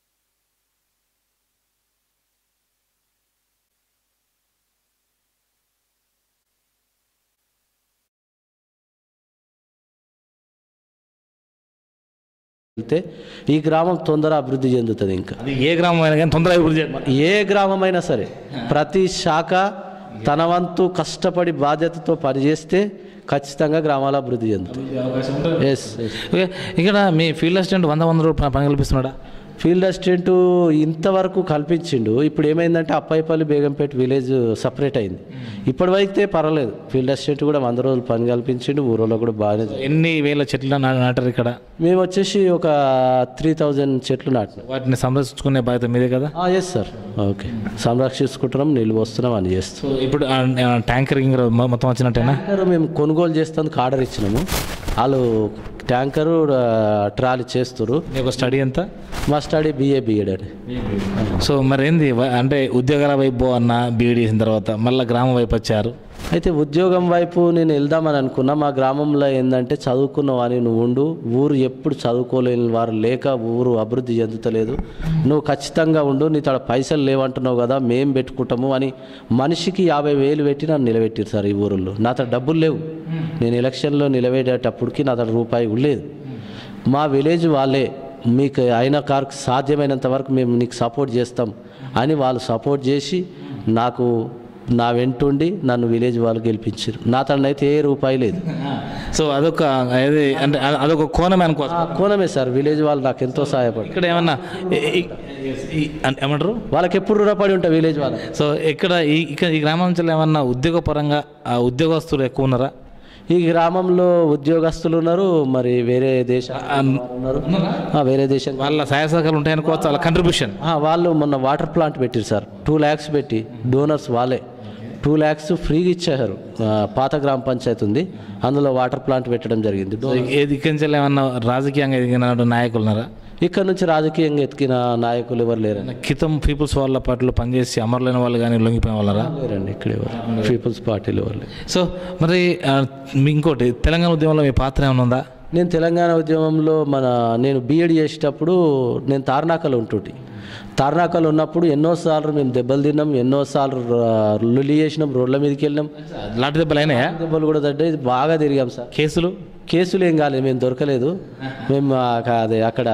వెళ్తే ఈ గ్రామం తొందర అభివృద్ధి చెందుతుంది. ఇంకా అది ఏ గ్రామం అయినా కానీ తొందరగా అభివృద్ధి చేయాలి. ఏ గ్రామమైనా సరే ప్రతి శాఖ తన వంతు కష్టపడి బాధ్యతతో పనిచేస్తే ఖచ్చితంగా గ్రామాల అభివృద్ధి చెందుతుంది. ఎస్ ఓకే, ఇక్కడ మీ ఫీల్డ్ అసిస్టెంట్ వంద వంద రూపాయలు పని కల్పిస్తున్నాడా? ఫీల్డ్ అసిస్టెంట్ ఇంతవరకు కల్పించిండు. ఇప్పుడు ఏమైందంటే అప్పాయిపల్లి బేగంపేట విలేజ్ సపరేట్ అయింది. ఇప్పటి వరకే పర్వాలేదు. ఫీల్డ్ అసిస్టెంట్ కూడా వంద రోజులు పని కల్పించిండు. ఊరిలో కూడా బాగానే. ఎన్ని వేల చెట్లు నా- నాటారు ఇక్కడ? మేము వచ్చేసి ఒక త్రీ థౌజండ్ చెట్లు నాటినాం. వాటిని సంరక్షించుకునే బాధ్యత మీదే కదా. Yes sir. ఓకే, సంరక్షించుకుంటున్నాం, నీళ్ళు వస్తున్నాం అని చేస్తాం. సో ఇప్పుడు ఆ, ఆ, ట్యాంకర్ గింకర్ మొ- మొత్తం వచ్చినట్టేనా? ట్యాంకర్ మేము కొనుగోలు చేస్తానికి ఆర్డర్ ఇచ్చినాము. వాళ్ళు ట్యాంకరు ఆ, ట్రాలీ చేస్తారు. మీ యొక్క స్టడీ ఎంత? మా స్టడీ బిఏ బిఎడ్ అని. సో మరి ఏంది వ- అంటే ఉద్యోగాల వైపు అన్న బీఈడీ చేసిన తర్వాత మళ్ళీ గ్రామం వైపు వచ్చారు. అయితే ఉద్యోగం వైపు నేను వెళ్దామని అనుకున్నా. మా గ్రామంలో ఏంటంటే చదువుకున్నావని నువ్వు ఉండు, ఊరు ఎప్పుడు చదువుకోలేని వారు లేక ఊరు అభివృద్ధి చెందుతలేదు, నువ్వు ఖచ్చితంగా ఉండు, నీ తడ పైసలు లేవంటున్నావు కదా మేం పెట్టుకుంటాము అని మనిషికి యాభై వేలు పెట్టి నన్ను నిలబెట్టారు సార్. ఈ ఊరిలో నా తడ డబ్బులు లేవు. నేను ఎలక్షన్లో నిలబెట్టేటప్పటికి నా తడ రూపాయి కూడా లేదు. మా విలేజ్ వాళ్ళే మీకు అయిన కారకు సాధ్యమైనంత వరకు మేము నీకు సపోర్ట్ చేస్తాం అని వాళ్ళు సపోర్ట్ చేసి నాకు నా వెంటుండి నన్ను విలేజ్ వాళ్ళు గెలిపించారు. నా తనైతే ఏ రూపాయి లేదు. సో అదొక ఏది అంటే అ- అదొక కోణమే అనుకో. ఆ కోణమే సార్. విలేజ్ వాళ్ళు నాకు ఎంతో సహాయపడి, ఇక్కడ ఏమన్నా ఈ- ఈ- ఈ- అంటే ఏమంటారు, వాళ్ళకి ఎప్పుడు రుణపడి ఉంటా విలేజ్ వాళ్ళు. సో ఇక్కడ ఈ ఇక్కడ ఈ గ్రామం నుంచి ఏమన్నా ఉద్యోగపరంగా ఆ ఉద్యోగస్తులు ఎక్కువ ఉన్నారా? ఈ గ్రామంలో ఉద్యోగస్తులు ఉన్నారు, మరి వేరే దేశం ఉన్నారు. ఆ, వేరే దేశం వాళ్ళ సహాయ సహకారాలు ఉంటాయనుకోవచ్చు, వాళ్ళ కంట్రిబ్యూషన్. ఆ, వాళ్ళు మొన్న వాటర్ ప్లాంట్ పెట్టారు సార్. టూ ల్యాక్స్ పెట్టి డోనర్స్ వాళ్ళే టూ ల్యాక్స్ ఫ్రీగా ఇచ్చారు. ఆ, పాత గ్రామ పంచాయతీ ఉంది, అందులో వాటర్ ప్లాంట్ పెట్టడం జరిగింది. ఏది ఇక్కడి నుంచి ఏమన్నా రాజకీయంగా ఎదిగిన నాయకులు ఉన్నారా? ఇక్కడ నుంచి రాజకీయంగా ఎత్తికిన నాయకులు ఎవరు లేరండి. కితం పీపుల్స్ వాళ్ళ పార్టీలో పనిచేసి అమరులైన వాళ్ళు కానీ లొంగిపోయిన వాళ్ళరా? లేరండి ఇక్కడ ఎవరు పీపుల్స్ పార్టీలు ఎవరు లేరు. సో మరి ఆ, మీ ఇంకోటి తెలంగాణ ఉద్యమంలో మీ పాత్ర ఏమైనా ఉందా? నేను తెలంగాణ ఉద్యమంలో మన నేను బీఎడ్ చేసేటప్పుడు నేను తార్నాకలో ఉంటుంటి. తార్నాకలో ఉన్నప్పుడు ఎన్నోసార్లు మేము దెబ్బలు తిన్నాం, ఎన్నోసార్లు లొల్లి చేసినాం, రోడ్ల మీదకి వెళ్ళినాం. లాంటి దెబ్బలు అయినాయా? దెబ్బలు కూడా తడ్డాయి, బాగా తిరిగాం సార్. కేసులు కేసులు ఏం కాలేదు, మేము దొరకలేదు. మేము అదే అక్కడ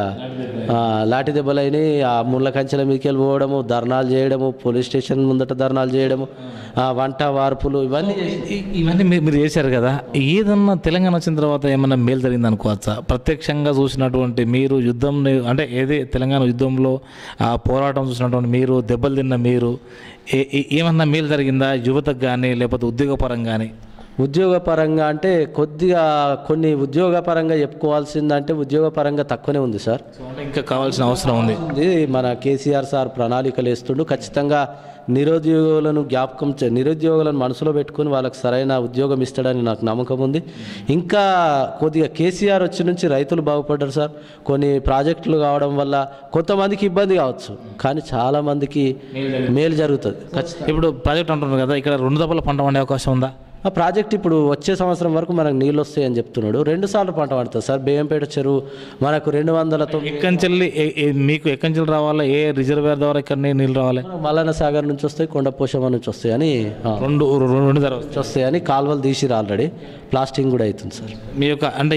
లాఠీ దెబ్బలు అయినాయి. ఆ ముళ్ళ కంచెల మీదకి వెళ్ళి పోవడము, ధర్నాలు చేయడము, పోలీస్ స్టేషన్ ముందట ధర్నాలు చేయడము, వంట వార్పులు ఇవన్నీ ఇవన్నీ మీరు మీరు చేశారు కదా. ఏదన్నా తెలంగాణ వచ్చిన తర్వాత ఏమన్నా మేలు జరిగింది అనుకోవచ్చా? ప్రత్యక్షంగా చూసినటువంటి మీరు యుద్ధం అంటే ఏది తెలంగాణ యుద్ధంలో ఆ పోరాటం చూసినటువంటి మీరు, దెబ్బలు తిన్న మీరు, ఏమన్నా మేలు జరిగిందా యువతకు కానీ లేకపోతే ఉద్యోగపరంగా కానీ? ఉద్యోగపరంగా అంటే కొద్దిగా కొన్ని ఉద్యోగపరంగా చెప్పుకోవాల్సిందంటే ఉద్యోగపరంగా తక్కువనే ఉంది సార్. ఇంకా కావాల్సిన అవసరం ఉంది. మన కేసీఆర్ సార్ ప్రణాళికలు వేస్తుండు. ఖచ్చితంగా నిరుద్యోగులను జ్ఞాపకం నిరుద్యోగులను మనసులో పెట్టుకుని వాళ్ళకి సరైన ఉద్యోగం ఇస్తాడని నాకు నమ్మకం ఉంది. ఇంకా కొద్దిగా కేసీఆర్ వచ్చి నుంచి రైతులు బాగుపడ్డారు సార్. కొన్ని ప్రాజెక్టులు కావడం వల్ల కొంతమందికి ఇబ్బంది కావచ్చు, కానీ చాలామందికి మేలు జరుగుతుంది. ఇప్పుడు ప్రాజెక్ట్ అంటున్నారు కదా, ఇక్కడ రెండు దఫల పంట పండే అవకాశం ఉందా? ఆ ప్రాజెక్ట్ ఇప్పుడు వచ్చే సంవత్సరం వరకు మనకు నీళ్ళు వస్తాయని చెప్తున్నాడు. రెండు సార్లు పంట పడుతుంది సార్. బేయంపేట చెరువు మనకు రెండు వందల ఎక్కంచెల్లి మీకు ఎక్కంచెల్లి రావాలా? ఏ రిజర్వేర్ ద్వారా ఇక్కడ నీళ్ళు రావాలి? మల్లన్న సాగర్ నుంచి వస్తాయి, కొండపోషమ్మ నుంచి వస్తాయని రెండు రెండు ధర వస్తాయని కాలువలు తీసిరు ఆల్రెడీ. ప్లాస్టింగ్ కూడా అవుతుంది సార్. మీ యొక్క అంటే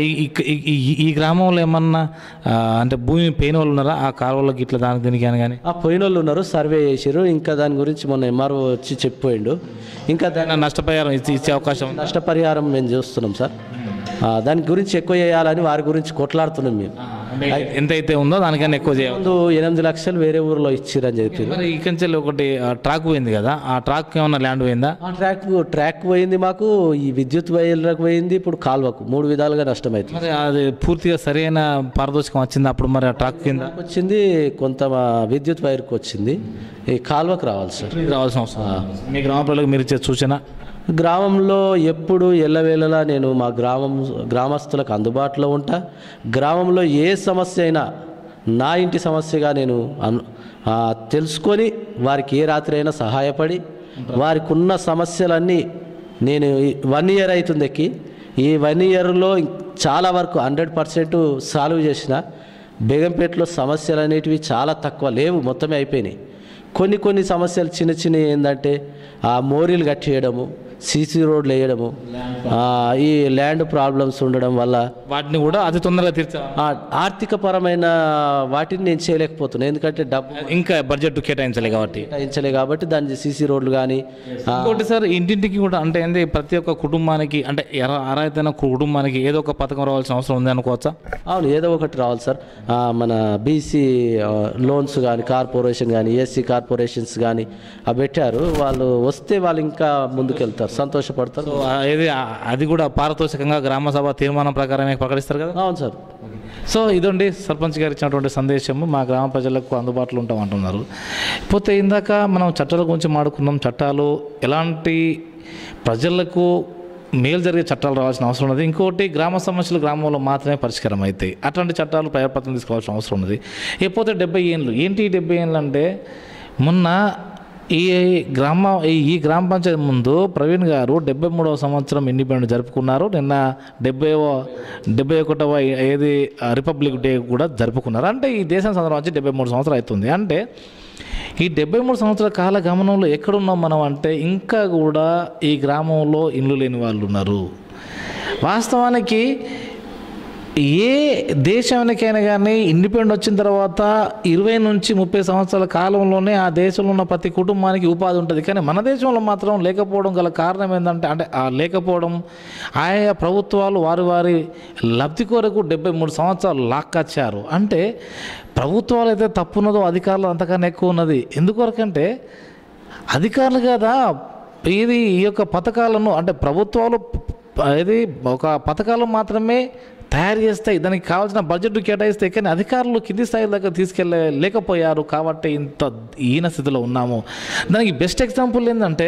ఈ గ్రామంలో ఏమన్నా అంటే భూమి పోయిన వాళ్ళు ఉన్నారా ఆ కాలువలోకి ఇట్లా దానికి దీనికి అని? కానీ ఆ పోయిన వాళ్ళు ఉన్నారు, సర్వే చేసారు. ఇంకా దాని గురించి మొన్న ఎంఆర్ఓ వచ్చి చెప్పిపోయిండు. ఇంకా దాని నష్టపరిహారం ఇచ్చే అవకాశం నష్టపరిహారం మేము చూస్తున్నాం సార్. దాని గురించి ఎక్కువ చేయాలని వారి గురించి కొట్లాడుతున్నాం మేము. ఎంత అయితే ఉందో దానికన్నా ఎక్కువ చేయాలి. ముందు ఎనిమిది లక్షలు వేరే ఊర్లో ఇచ్చిరని చెప్పి మరి ఇక్కడి ఒకటి ట్రాక్ పోయింది కదా, ఆ ట్రాక్ ఏమన్నా ల్యాండ్ పోయిందా? ఆ ట్రాక్ ట్రాక్ పోయింది మాకు, ఈ విద్యుత్ వైర్లకు పోయింది, ఇప్పుడు కాలువకు, మూడు విధాలుగా నష్టమైంది. మరి అది పూర్తిగా సరైన పారదర్శకం వచ్చింది అప్పుడు? మరి ఆ ట్రాక్ కింద వచ్చింది, కొంత విద్యుత్ వైర్కి వచ్చింది, ఈ కాలువకు రావాలి సార్. రావాల్సిన అవసరం మీ గ్రామ ప్రజలకు మీరు ఇచ్చే సూచన? గ్రామంలో ఎప్పుడు ఎల్లవేళలా నేను మా గ్రామం గ్రామస్తులకు అందుబాటులో ఉంటా. గ్రామంలో ఏ సమస్య అయినా నా ఇంటి సమస్యగా నేను అను తెలుసుకొని వారికి ఏ రాత్రి అయినా సహాయపడి వారికి ఉన్న సమస్యలన్నీ నేను వన్ ఇయర్ అవుతుంది ఎక్కి, ఈ వన్ ఇయర్లో చాలా వరకు హండ్రెడ్ పర్సెంట్ సాల్వ్ చేసిన. బేగంపేటలో సమస్యలు అనేటివి చాలా తక్కువ, లేవు, మొత్తమే అయిపోయినాయి. కొన్ని కొన్ని సమస్యలు చిన్న చిన్నవి ఏంటంటే ఆ మోరీలు కట్టేయడము, సీసీ రోడ్లు వేయడము, ఈ ల్యాండ్ ప్రాబ్లమ్స్ ఉండడం వల్ల వాటిని కూడా అతి తొందరగా తీర్చా. ఆర్థిక పరమైన వాటిని నేను చేయలేకపోతున్నాను, ఎందుకంటే డబ్బు ఇంకా బడ్జెట్ కేటాయించలే కాబట్టి కేటాయించలే కాబట్టి దాని సీసీ రోడ్లు కానీ. ఇంకోటి సార్, ఇంటింటికి కూడా అంటే ఏంటి ప్రతి ఒక్క కుటుంబానికి అంటే అర్హతైన కుటుంబానికి ఏదో ఒక పథకం రావాల్సిన అవసరం ఉంది అనుకోవచ్చా? అవును, ఏదో ఒకటి రావాలి సార్. మన బీసీ లోన్స్ కానీ, కార్పొరేషన్ కానీ, ఎస్సీ కార్పొరేషన్స్ కానీ అవి పెట్టారు. వాళ్ళు వస్తే వాళ్ళు ఇంకా ముందుకెళ్తారు, సంతోషపడతారు. ఏది అది కూడా పారతోషికంగా గ్రామ సభ తీర్మానం ప్రకారమే ప్రకటిస్తారు కదా? అవును సార్. సో ఇదండి సర్పంచ్ గారు ఇచ్చినటువంటి సందేశము, మా గ్రామ ప్రజలకు అందుబాటులో ఉంటాం అంటున్నారు. పోతే ఇందాక మనం చట్టాల గురించి మాట్లాడుకున్నాం. చట్టాలు ఎలాంటి ప్రజలకు మేలు జరిగే చట్టాలు రావాల్సిన అవసరం ఉన్నది. ఇంకోటి గ్రామ సమస్యలు గ్రామంలో మాత్రమే పరిష్కారం అవుతాయి. అట్లాంటి చట్టాలు ప్రజాప్రతినిధులు తీసుకోవాల్సిన అవసరం ఉన్నది. లేకపోతే డెబ్బై ఏళ్ళు ఏంటి డెబ్బై ఏళ్ళు అంటే, మొన్న ఈ గ్రామ ఈ గ్రామ పంచాయతీ ముందు ప్రవీణ్ గారు డెబ్బై మూడవ సంవత్సరం ఇండిపెండెన్స్ జరుపుకున్నారు. నిన్న డెబ్బైవ డెబ్బై ఒకటవ ఏది రిపబ్లిక్ డే కూడా జరుపుకున్నారు. అంటే ఈ దేశం సందర్భంచి డెబ్బై మూడు సంవత్సరాలు అవుతుంది. అంటే ఈ డెబ్బై మూడు సంవత్సరాల కాల గమనంలో ఎక్కడున్నాం మనం అంటే, ఇంకా కూడా ఈ గ్రామంలో ఇల్లు లేని వాళ్ళు ఉన్నారు. వాస్తవానికి ఏ దేశానికైనా కానీ ఇండిపెండెంట్ వచ్చిన తర్వాత ఇరవై నుంచి ముప్పై సంవత్సరాల కాలంలోనే ఆ దేశంలో ఉన్న ప్రతి కుటుంబానికి ఉపాధి ఉంటుంది. కానీ మన దేశంలో మాత్రం లేకపోవడం గల కారణం ఏంటంటే, అంటే ఆ లేకపోవడం ఆయా ప్రభుత్వాలు వారి వారి లబ్ధి కొరకు డెబ్బై మూడు సంవత్సరాలు లాక్కొచ్చారు. అంటే ప్రభుత్వాలు అయితే తప్పున్నదో అధికారులు అంతకన్నా ఎక్కువ ఉన్నది. ఎందుకొరకంటే అధికారులు కదా ఇది ఈ యొక్క పథకాలను, అంటే ప్రభుత్వాలు ఇది ఒక పథకాలు మాత్రమే తయారు చేస్తాయి, దానికి కావాల్సిన బడ్జెట్ కేటాయిస్తాయి. కానీ అధికారులు కింది స్థాయి దగ్గర తీసుకెళ్ళ లేకపోయారు కాబట్టి ఇంత ఈన స్థితిలో ఉన్నాము. దానికి బెస్ట్ ఎగ్జాంపుల్ ఏంటంటే,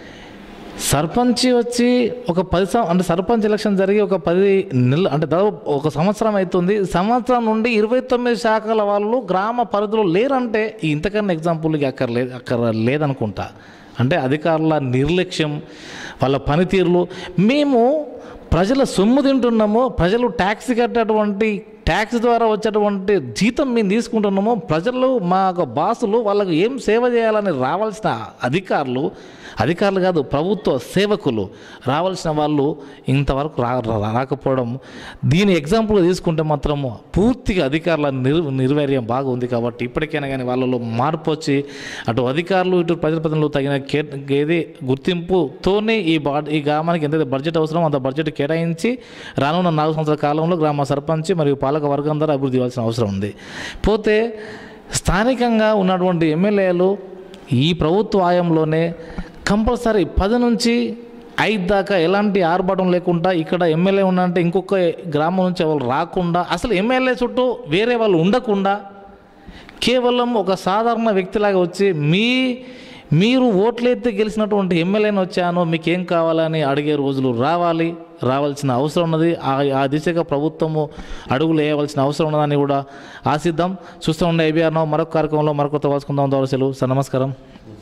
సర్పంచ్ వచ్చి ఒక పది సం అంటే సర్పంచ్ ఎలక్షన్ జరిగి ఒక పది నెలలు అంటే దాదాపు ఒక సంవత్సరం అవుతుంది. సంవత్సరం నుండి ఇరవై తొమ్మిది శాఖల వాళ్ళు గ్రామ పరిధిలో లేరంటే ఇంతకన్నా ఎగ్జాంపుల్కి అక్కర్లేదు అక్కర లేదనుకుంటా. అంటే అధికారుల నిర్లక్ష్యం, వాళ్ళ పనితీరులు. మేము ప్రజల సొమ్ము తింటున్నామో, ప్రజలు ట్యాక్స్ కట్టేటువంటి ట్యాక్స్ ద్వారా వచ్చేటువంటి జీతం మేము తీసుకుంటున్నామో, ప్రజలు మా యొక్క బాసులు వాళ్ళకు ఏం సేవ చేయాలని రావాల్సిన అధికారులు అధికారులు కాదు ప్రభుత్వ సేవకులు రావాల్సిన వాళ్ళు ఇంతవరకు రా రాకపోవడం, దీని ఎగ్జాంపుల్గా తీసుకుంటే మాత్రము పూర్తిగా అధికారుల నిర్ నిర్వైర్యం బాగా ఉంది. కాబట్టి ఇప్పటికైనా కానీ వాళ్ళలో మార్పు వచ్చి అటు అధికారులు ఇటు ప్రజాప్రతినిధులు తగిన కే ఏది గుర్తింపుతోనే ఈ బా ఈ గ్రామానికి ఎంత బడ్జెట్ అవసరం అంత బడ్జెట్ కేటాయించి రానున్న నాలుగు సంవత్సరాల కాలంలో గ్రామ సర్పంచ్ మరియు పాలక వర్గం ద్వారా అభివృద్ధి ఇవ్వాల్సిన అవసరం ఉంది. పోతే స్థానికంగా ఉన్నటువంటి ఎమ్మెల్యేలు ఈ ప్రభుత్వ ఆయంలోనే కంపల్సరీ పది నుంచి ఐదు దాకా ఎలాంటి ఆర్భాటం లేకుండా ఇక్కడ ఎమ్మెల్యే ఉన్నంటే ఇంకొక గ్రామం నుంచి వాళ్ళు రాకుండా, అసలు ఎమ్మెల్యే చుట్టూ వేరే వాళ్ళు ఉండకుండా కేవలం ఒక సాధారణ వ్యక్తిలాగా వచ్చి మీ మీరు ఓట్లయితే గెలిచినటువంటి ఎమ్మెల్యేని వచ్చాను మీకేం కావాలని అడిగే రోజులు రావాలి, రావాల్సిన అవసరం ఉన్నది. ఆ దిశగా ప్రభుత్వము అడుగులు వేయవలసిన అవసరం ఉన్నదని కూడా ఆశిద్దాం. చూస్తూ ఉండే ఏబీఆర్ నౌ మరొక కార్యక్రమంలో మరొక తలుసుకుందాం. దోరసెలు సార్, నమస్కారం.